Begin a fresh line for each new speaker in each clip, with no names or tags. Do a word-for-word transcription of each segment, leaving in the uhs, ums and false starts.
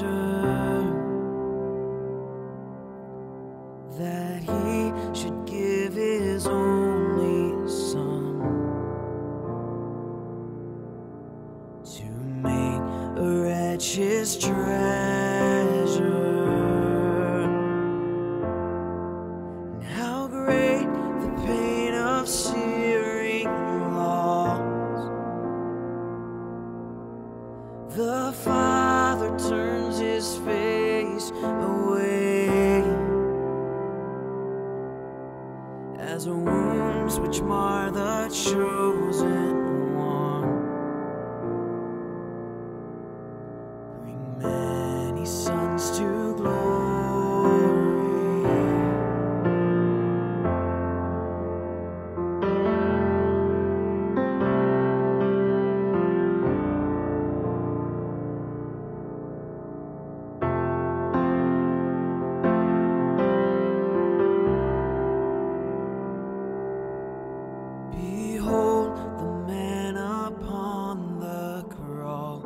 that he should give his only son to make a wretch his treasure. And how great the pain of searing loss. The Father turns his face away as wounds which mar the chosen one bring many sons to glory. Behold the man upon the cross,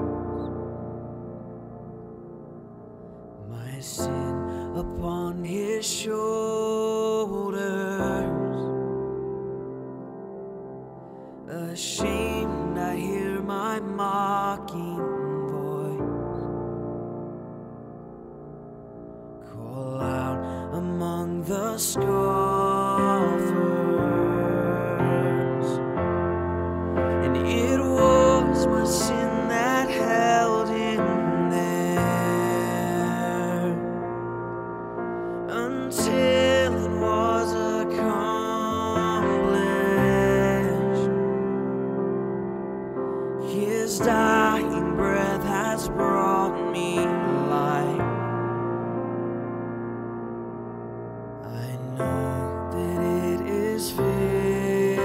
my sin upon his shoulders. Ashamed I hear my mocking voice call out among the scoffers. And it was my sin that held him there until it was accomplished. His dying breath has brought me life. I know that it is finished.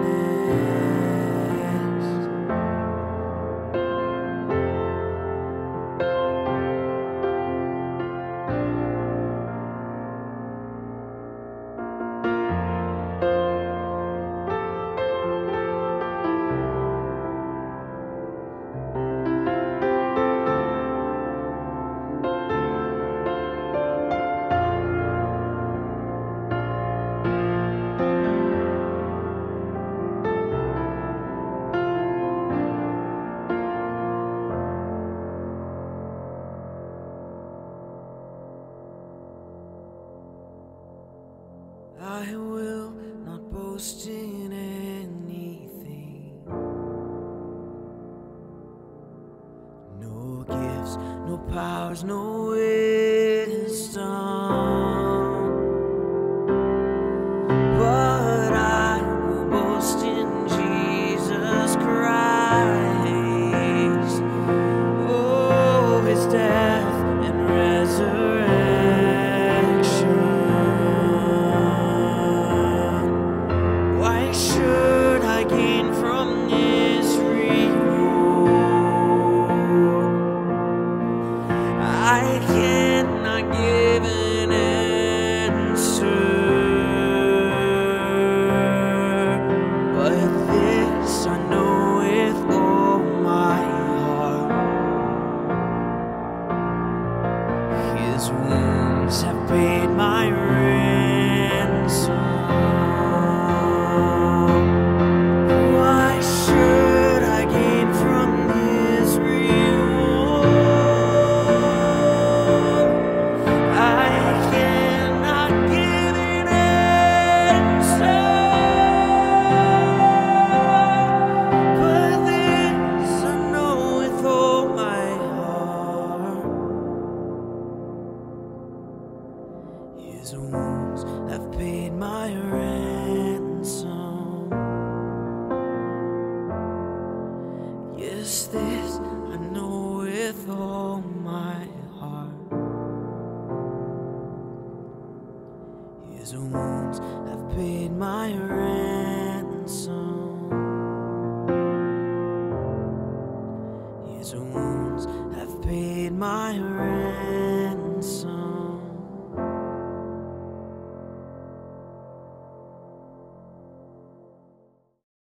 I will not boast in anything, no gifts, no powers, no wisdom, but I will boast in Jesus Christ, oh, his death and resurrection. Why should I gain from this reward? I cannot give an answer, but this I know with all my heart: his wounds have paid my ransom. His wounds have paid my ransom. Yes, this I know with all my heart. His wounds have paid my ransom. His wounds have paid my ransom.